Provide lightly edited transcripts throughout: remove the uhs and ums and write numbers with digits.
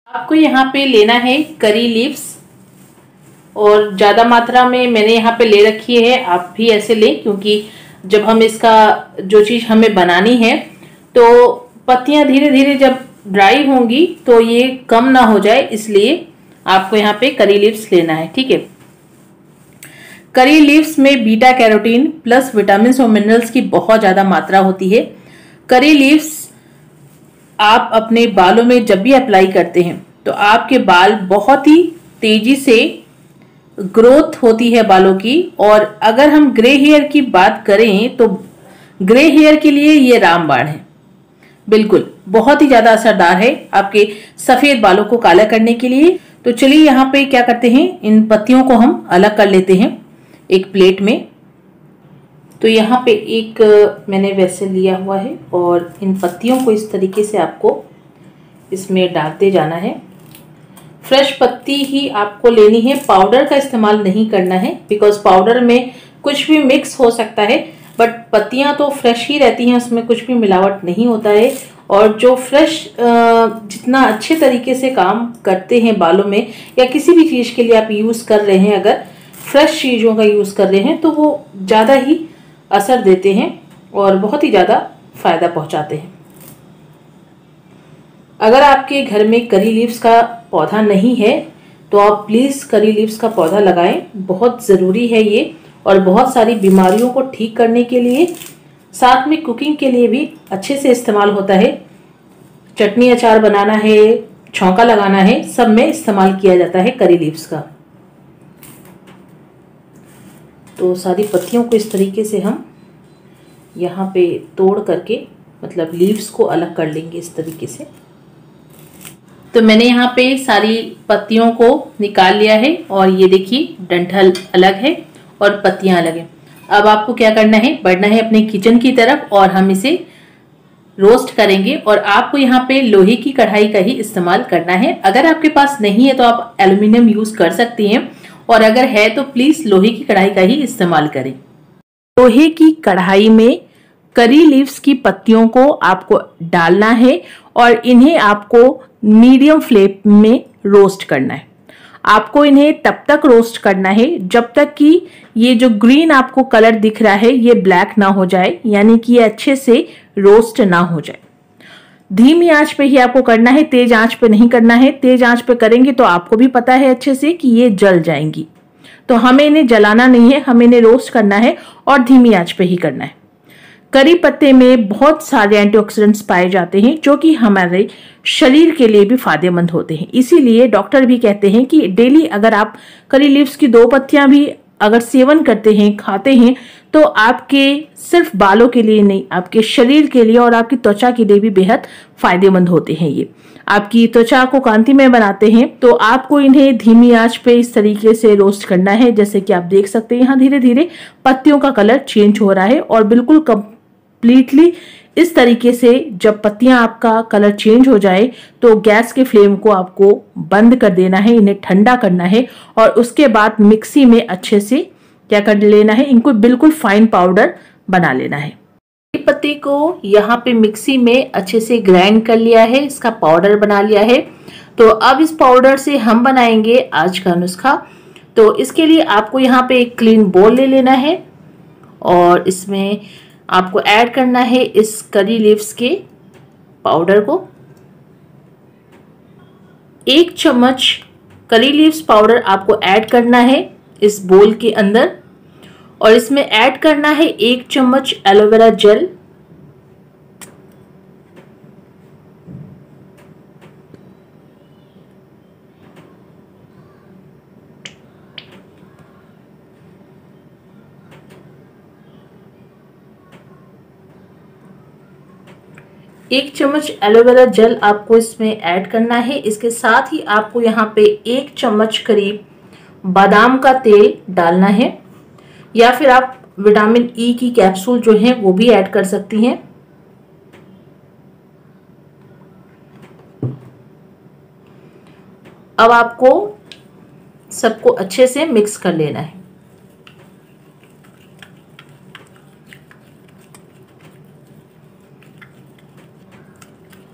आपको यहाँ पे लेना है करी लीव्स और ज़्यादा मात्रा में मैंने यहाँ पे ले रखी है। आप भी ऐसे लें क्योंकि जब हम इसका जो चीज़ हमें बनानी है तो पत्तियाँ धीरे धीरे जब ड्राई होंगी तो ये कम ना हो जाए, इसलिए आपको यहाँ पे करी लीव्स लेना है। ठीक है, करी लीव्स में बीटा कैरोटीन प्लस विटामिन और मिनरल्स की बहुत ज़्यादा मात्रा होती है। करी लीव्स आप अपने बालों में जब भी अप्लाई करते हैं तो आपके बाल बहुत ही तेजी से ग्रोथ होती है बालों की। और अगर हम ग्रे हेयर की बात करें तो ग्रे हेयर के लिए ये रामबाण है, बिल्कुल बहुत ही ज्यादा असरदार है आपके सफेद बालों को काला करने के लिए। तो चलिए यहाँ पे क्या करते हैं, इन पत्तियों को हम अलग कर लेते हैं एक प्लेट में। तो यहाँ पे एक मैंने वैसे लिया हुआ है और इन पत्तियों को इस तरीके से आपको इसमें डालते जाना है। फ्रेश पत्ती ही आपको लेनी है, पाउडर का इस्तेमाल नहीं करना है बिकॉज पाउडर में कुछ भी मिक्स हो सकता है, बट पत्तियां तो फ्रेश ही रहती हैं, उसमें कुछ भी मिलावट नहीं होता है। और जो फ्रेश जितना अच्छे तरीके से काम करते हैं बालों में या किसी भी चीज़ के लिए आप यूज़ कर रहे हैं, अगर फ्रेश चीज़ों का यूज़ कर रहे हैं तो वो ज़्यादा ही असर देते हैं और बहुत ही ज़्यादा फायदा पहुंचाते हैं। अगर आपके घर में करी लीव्स का पौधा नहीं है तो आप प्लीज़ करी लीव्स का पौधा लगाएं, बहुत ज़रूरी है ये और बहुत सारी बीमारियों को ठीक करने के लिए, साथ में कुकिंग के लिए भी अच्छे से इस्तेमाल होता है। चटनी अचार बनाना है, छौंका लगाना है, सब में इस्तेमाल किया जाता है करी लीव्स का। तो सारी पत्तियों को इस तरीके से हम यहाँ पे तोड़ करके मतलब लीव्स को अलग कर लेंगे इस तरीके से। तो मैंने यहाँ पे सारी पत्तियों को निकाल लिया है और ये देखिए डंठल अलग है और पत्तियां अलग है। अब आपको क्या करना है, बढ़ना है अपने किचन की तरफ और हम इसे रोस्ट करेंगे। और आपको यहाँ पे लोहे की कढ़ाई का ही इस्तेमाल करना है। अगर आपके पास नहीं है तो आप एल्युमिनियम यूज कर सकती हैं और अगर है तो प्लीज लोहे की कढ़ाई का ही इस्तेमाल करें। लोहे की कढ़ाई में करी लीव्स की पत्तियों को आपको डालना है और इन्हें आपको मीडियम फ्लेम में रोस्ट करना है। आपको इन्हें तब तक रोस्ट करना है जब तक कि ये जो ग्रीन आपको कलर दिख रहा है ये ब्लैक ना हो जाए, यानी कि ये अच्छे से रोस्ट ना हो जाए। धीमी आंच पे ही आपको करना है, तेज आंच पे नहीं करना है। तेज आंच पे करेंगे तो आपको भी पता है अच्छे से कि ये जल जाएंगी, तो हमें इन्हें जलाना नहीं है, हमें इन्हें रोस्ट करना है और धीमी आंच पे ही करना है। करी पत्ते में बहुत सारे एंटीऑक्सीडेंट्स पाए जाते हैं जो कि हमारे शरीर के लिए भी फायदेमंद होते हैं। इसीलिए डॉक्टर भी कहते हैं कि डेली अगर आप करी लीव्स की 2 पत्तियां भी अगर सेवन करते हैं, खाते हैं, तो आपके सिर्फ बालों के लिए नहीं, आपके शरीर के लिए और आपकी त्वचा के लिए भी बेहद फायदेमंद होते हैं। ये आपकी त्वचा को कांतिमय बनाते हैं। तो आपको इन्हें धीमी आंच पे इस तरीके से रोस्ट करना है। जैसे कि आप देख सकते हैं यहाँ धीरे धीरे पत्तियों का कलर चेंज हो रहा है और बिल्कुल कंप्लीटली इस तरीके से जब पत्तियां आपका कलर चेंज हो जाए तो गैस के फ्लेम को आपको बंद कर देना है, इन्हें ठंडा करना है और उसके बाद मिक्सी में अच्छे से क्या कर लेना है, इनको बिल्कुल फाइन पाउडर बना लेना है। पत्ती को यहाँ पे मिक्सी में अच्छे से ग्राइंड कर लिया है, इसका पाउडर बना लिया है। तो अब इस पाउडर से हम बनाएंगे आज का नुस्खा। तो इसके लिए आपको यहाँ पे एक क्लीन बोल ले लेना है और इसमें आपको ऐड करना है इस करी लीव्स के पाउडर को। 1 चम्मच करी लीव्स पाउडर आपको ऐड करना है इस बोल के अंदर और इसमें ऐड करना है 1 चम्मच एलोवेरा जेल, एक चम्मच एलोवेरा जेल आपको इसमें ऐड करना है। इसके साथ ही आपको यहाँ पे 1 चम्मच करीब बादाम का तेल डालना है या फिर आप विटामिन ई की कैप्सूल जो है वो भी ऐड कर सकती हैं। अब आपको सबको अच्छे से मिक्स कर लेना है।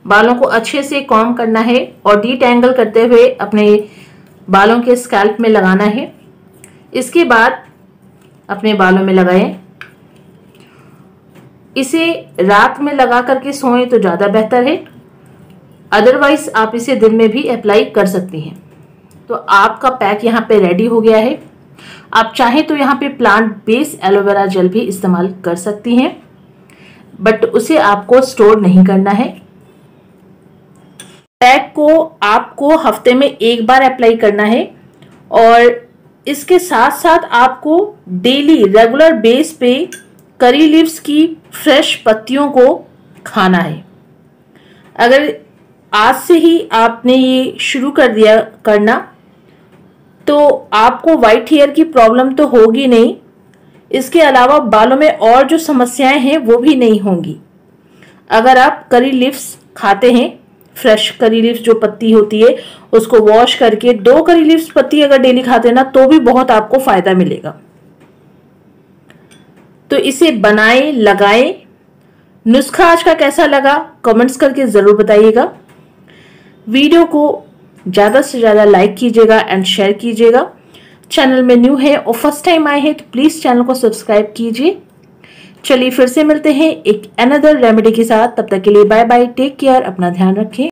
बालों को अच्छे से कॉम करना है और डीटैंगल करते हुए अपने बालों के स्कैल्प में लगाना है। इसके बाद अपने बालों में लगाएं। इसे रात में लगा करके सोएं तो ज़्यादा बेहतर है, अदरवाइज आप इसे दिन में भी अप्लाई कर सकती हैं। तो आपका पैक यहाँ पे रेडी हो गया है। आप चाहें तो यहाँ पे प्लांट बेस्ड एलोवेरा जेल भी इस्तेमाल कर सकती हैं, बट उसे आपको स्टोर नहीं करना है। पैक को आपको हफ्ते में एक बार अप्लाई करना है और इसके साथ साथ आपको डेली रेगुलर बेस पे करी लीव्स की फ्रेश पत्तियों को खाना है। अगर आज से ही आपने ये शुरू कर दिया करना तो आपको वाइट हेयर की प्रॉब्लम तो होगी नहीं, इसके अलावा बालों में और जो समस्याएं हैं वो भी नहीं होंगी। अगर आप करी लीव्स खाते हैं, फ्रेश करी लीव्स जो पत्ती होती है उसको वॉश करके 2 करी लीव्स पत्ती अगर डेली खाते हैं ना तो भी बहुत आपको फायदा मिलेगा। तो इसे बनाएं, लगाएं। नुस्खा आज का कैसा लगा कमेंट्स करके जरूर बताइएगा। वीडियो को ज़्यादा से ज़्यादा लाइक कीजिएगा एंड शेयर कीजिएगा। चैनल में न्यू है और फर्स्ट टाइम आए हैं तो प्लीज़ चैनल को सब्सक्राइब कीजिए। चलिए फिर से मिलते हैं एक अनदर रेमेडी के साथ। तब तक के लिए बाय बाय, टेक केयर, अपना ध्यान रखें।